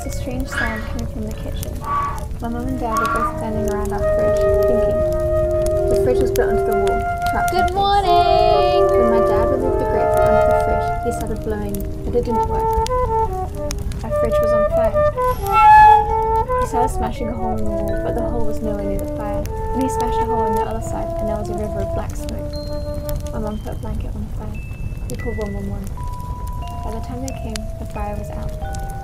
a strange sound coming from the kitchen. My mum and dad were both standing around our fridge, thinking. The fridge was built into the wall. Good morning! When my dad removed the grate from under the fridge, he started blowing, but it didn't work. Our fridge was on fire. He started smashing a hole in the wall, but the hole was nowhere near the fire. Then he smashed a hole on the other side, and there was a river of black smoke. My mum put a blanket on the fire. We called 111. By the time they came, the fire was out.